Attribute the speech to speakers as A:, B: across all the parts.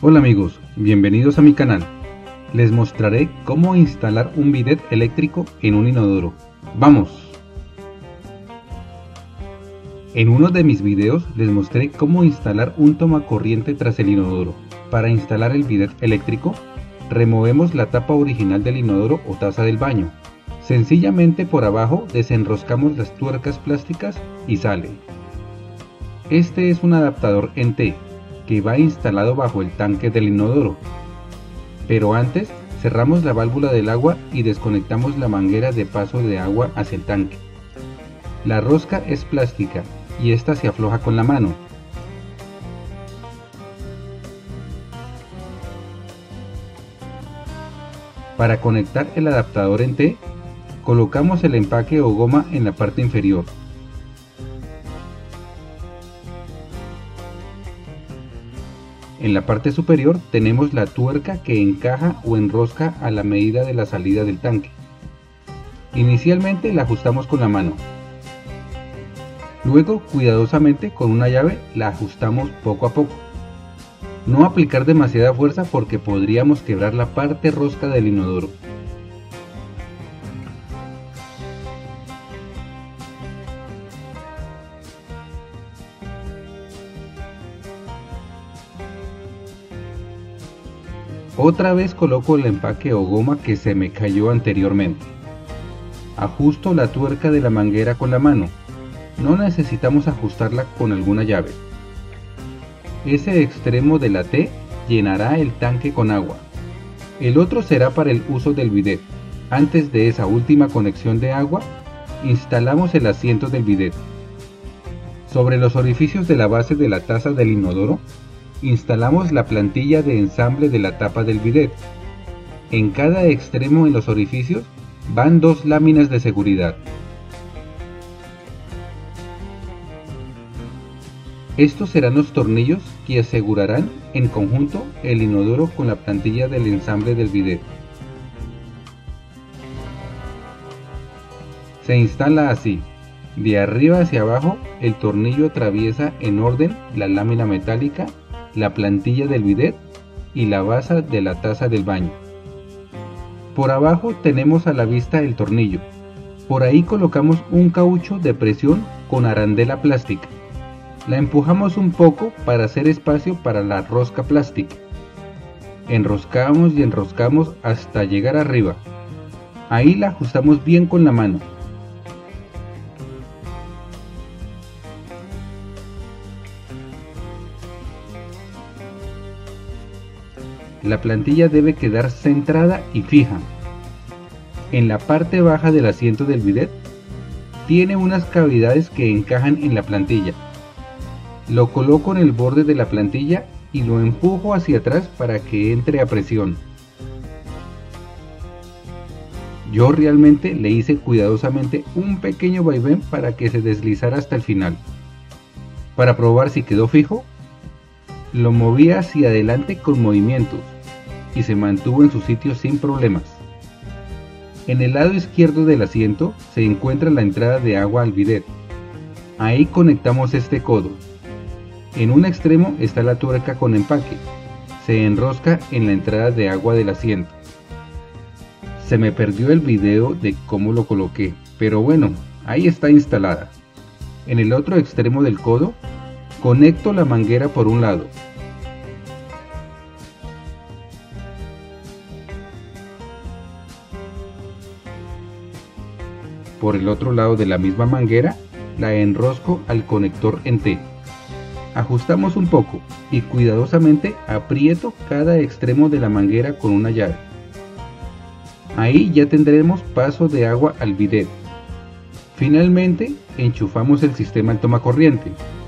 A: Hola amigos, bienvenidos a mi canal. Les mostraré cómo instalar un bidet eléctrico en un inodoro. ¡Vamos! En uno de mis videos les mostré cómo instalar un tomacorriente tras el inodoro. Para instalar el bidet eléctrico, removemos la tapa original del inodoro o taza del baño. Sencillamente por abajo desenroscamos las tuercas plásticas y sale. Este es un adaptador en T que va instalado bajo el tanque del inodoro. Pero antes cerramos la válvula del agua y desconectamos la manguera de paso de agua hacia el tanque. La rosca es plástica y esta se afloja con la mano. Para conectar el adaptador en T, colocamos el empaque o goma en la parte inferior. En la parte superior tenemos la tuerca que encaja o enrosca a la medida de la salida del tanque. Inicialmente la ajustamos con la mano. Luego, cuidadosamente con una llave la ajustamos poco a poco. No aplicar demasiada fuerza porque podríamos quebrar la parte rosca del inodoro. Otra vez coloco el empaque o goma que se me cayó anteriormente. Ajusto la tuerca de la manguera con la mano. No necesitamos ajustarla con alguna llave. Ese extremo de la T llenará el tanque con agua. El otro será para el uso del bidet. Antes de esa última conexión de agua, instalamos el asiento del bidet. Sobre los orificios de la base de la taza del inodoro, instalamos la plantilla de ensamble de la tapa del bidet. En cada extremo en los orificios van dos láminas de seguridad. Estos serán los tornillos que asegurarán en conjunto el inodoro con la plantilla del ensamble del bidet. Se instala así. De arriba hacia abajo, el tornillo atraviesa en orden la lámina metálica, la plantilla del bidet y la base de la taza del baño. Por abajo tenemos a la vista el tornillo. Por ahí colocamos un caucho de presión con arandela plástica. La empujamos un poco para hacer espacio para la rosca plástica. Enroscamos y enroscamos hasta llegar arriba. Ahí la ajustamos bien con la mano. La plantilla debe quedar centrada y fija. En la parte baja del asiento del bidet tiene unas cavidades que encajan en la plantilla. Lo coloco en el borde de la plantilla y lo empujo hacia atrás para que entre a presión. Yo realmente le hice cuidadosamente un pequeño vaivén para que se deslizara hasta el final. Para probar si quedó fijo, lo moví hacia adelante con movimientos y se mantuvo en su sitio sin problemas. En el lado izquierdo del asiento se encuentra la entrada de agua al bidet. Ahí conectamos este codo. En un extremo está la tuerca con empaque. Se enrosca en la entrada de agua del asiento. Se me perdió el video de cómo lo coloqué, pero bueno, ahí está instalada. En el otro extremo del codo, conecto la manguera por un lado. Por el otro lado de la misma manguera, la enrosco al conector en T. Ajustamos un poco y cuidadosamente aprieto cada extremo de la manguera con una llave. Ahí ya tendremos paso de agua al bidet. Finalmente, enchufamos el sistema al tomacorriente.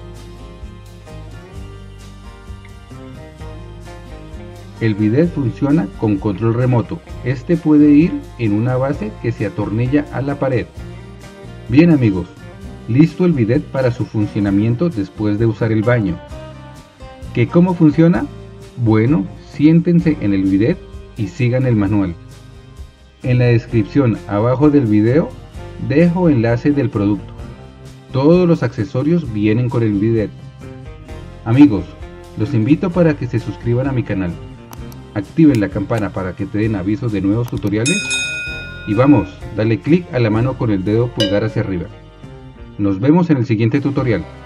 A: El bidet funciona con control remoto. Este puede ir en una base que se atornilla a la pared. Bien amigos, listo el bidet para su funcionamiento después de usar el baño. ¿Que cómo funciona? Bueno, siéntense en el bidet y sigan el manual. En la descripción abajo del video dejo enlace del producto. Todos los accesorios vienen con el bidet. Amigos, Los invito para que se suscriban a mi canal, activen la campana para que te den avisos de nuevos tutoriales y vamos, dale clic a la mano con el dedo pulgar hacia arriba. Nos vemos en el siguiente tutorial.